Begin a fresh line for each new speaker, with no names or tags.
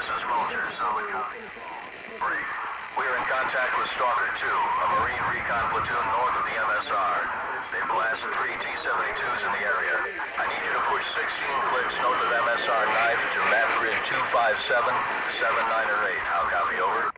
this is Vulture. Solid copy. Brief. We are in contact with Stalker 2, a Marine recon platoon north of the MSR. They blasted 3 T-72s in the area. I need you to push 16 clicks north of MSR knife to map grid 257, 79 or 8. How copy, over?